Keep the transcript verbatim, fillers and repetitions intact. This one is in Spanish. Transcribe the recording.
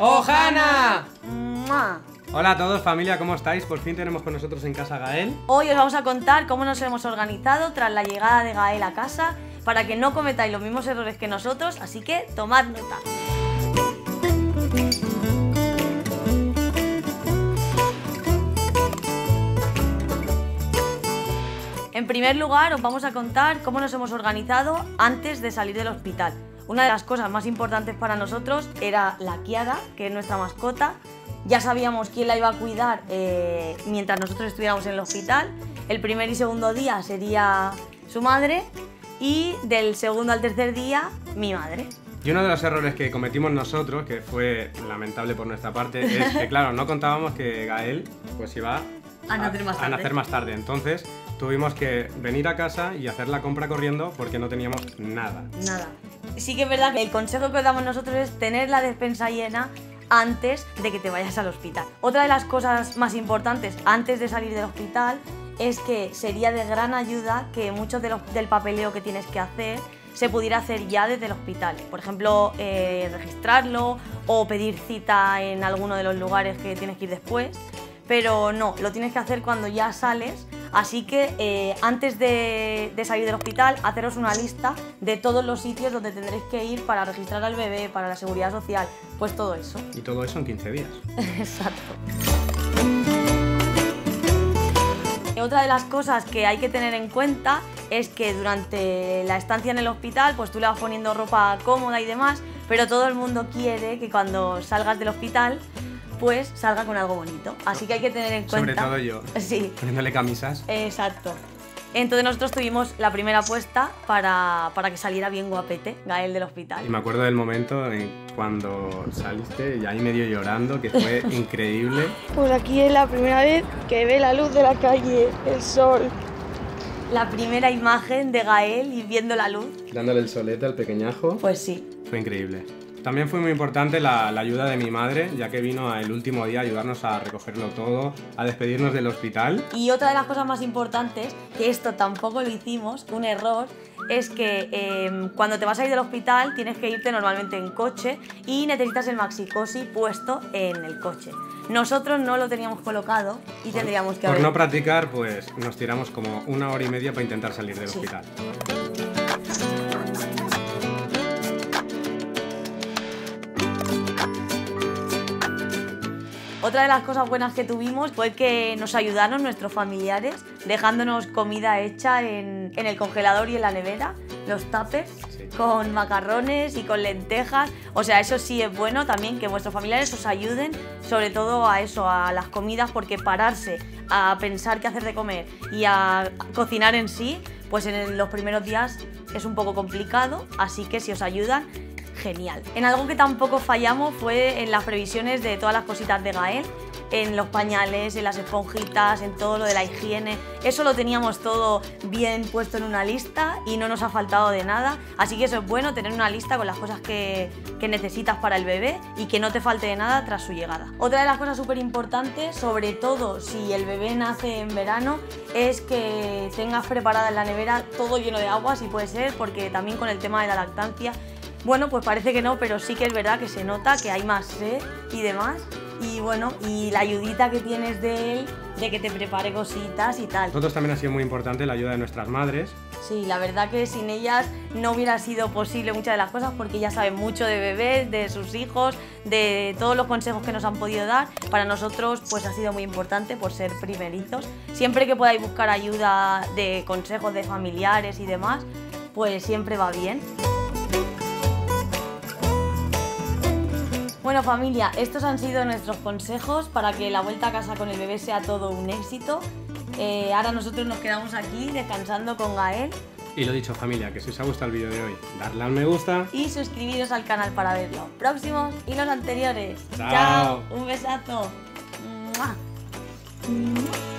¡Ohana! ¡Mua! Hola a todos, familia, ¿cómo estáis? Por fin tenemos con nosotros en casa a Gael. Hoy os vamos a contar cómo nos hemos organizado tras la llegada de Gael a casa para que no cometáis los mismos errores que nosotros, así que tomad nota. En primer lugar, os vamos a contar cómo nos hemos organizado antes de salir del hospital. Una de las cosas más importantes para nosotros era la Kiara, que es nuestra mascota. Ya sabíamos quién la iba a cuidar eh, mientras nosotros estuviéramos en el hospital. El primer y segundo día sería su madre y del segundo al tercer día mi madre. Y uno de los errores que cometimos nosotros, que fue lamentable por nuestra parte, es que claro, no contábamos que Gael pues iba a nacer más tarde. A nacer más tarde. Entonces tuvimos que venir a casa y hacer la compra corriendo porque no teníamos nada. Nada. Sí que es verdad que el consejo que os damos nosotros es tener la despensa llena antes de que te vayas al hospital. Otra de las cosas más importantes antes de salir del hospital es que sería de gran ayuda que mucho de lo, del papeleo que tienes que hacer se pudiera hacer ya desde el hospital. Por ejemplo, eh, registrarlo o pedir cita en alguno de los lugares que tienes que ir después. Pero no, lo tienes que hacer cuando ya sales. Así que eh, antes de, de salir del hospital, haceros una lista de todos los sitios donde tendréis que ir para registrar al bebé, para la seguridad social, pues todo eso. Y todo eso en quince días. Exacto. Otra de las cosas que hay que tener en cuenta es que durante la estancia en el hospital, pues tú le vas poniendo ropa cómoda y demás, pero todo el mundo quiere que cuando salgas del hospital pues salga con algo bonito, así que hay que tener en cuenta... Sobre todo yo, sí. Poniéndole camisas. Exacto. Entonces nosotros tuvimos la primera apuesta para, para que saliera bien guapete Gael del hospital. Y me acuerdo del momento en cuando saliste y ahí medio llorando, que fue increíble. Pues aquí es la primera vez que ve la luz de la calle, el sol. La primera imagen de Gael y viendo la luz. Dándole el solete al pequeñajo. Pues sí. Fue increíble. También fue muy importante la, la ayuda de mi madre, ya que vino el último día a ayudarnos a recogerlo todo, a despedirnos del hospital. Y otra de las cosas más importantes, que esto tampoco lo hicimos, un error, es que eh, cuando te vas a ir del hospital tienes que irte normalmente en coche y necesitas el Maxi-Cosi puesto en el coche. Nosotros no lo teníamos colocado y tendríamos que Por haber... no practicar, pues nos tiramos como una hora y media para intentar salir del Sí. hospital. Otra de las cosas buenas que tuvimos fue que nos ayudaron nuestros familiares dejándonos comida hecha en, en el congelador y en la nevera, los tuppers, Sí. con macarrones y con lentejas. O sea, eso sí es bueno también, que vuestros familiares os ayuden, sobre todo a eso, a las comidas, porque pararse a pensar qué hacer de comer y a cocinar en sí, pues en los primeros días es un poco complicado, así que si os ayudan, genial. En algo que tampoco fallamos fue en las previsiones de todas las cositas de Gael, en los pañales, en las esponjitas, en todo lo de la higiene. Eso lo teníamos todo bien puesto en una lista y no nos ha faltado de nada, así que eso es bueno, tener una lista con las cosas que, que necesitas para el bebé y que no te falte de nada tras su llegada. Otra de las cosas súper importantes, sobre todo si el bebé nace en verano, es que tengas preparada en la nevera todo lleno de agua, si puede ser, porque también con el tema de la lactancia, bueno, pues parece que no, pero sí que es verdad que se nota que hay más sed y demás. Y bueno, y la ayudita que tienes de él, de que te prepare cositas y tal. Nosotros también ha sido muy importante la ayuda de nuestras madres. Sí, la verdad que sin ellas no hubiera sido posible muchas de las cosas, porque ellas saben mucho de bebés, de sus hijos, de todos los consejos que nos han podido dar. Para nosotros pues ha sido muy importante por ser primeritos. Siempre que podáis buscar ayuda de consejos de familiares y demás, pues siempre va bien. Bueno, familia, estos han sido nuestros consejos para que la vuelta a casa con el bebé sea todo un éxito. Eh, ahora nosotros nos quedamos aquí descansando con Gael. Y lo dicho, familia, que si os ha gustado el vídeo de hoy, darle al me gusta. Y suscribiros al canal para ver los próximos y los anteriores. Chao. ¡Chao! Un besazo. ¡Mua!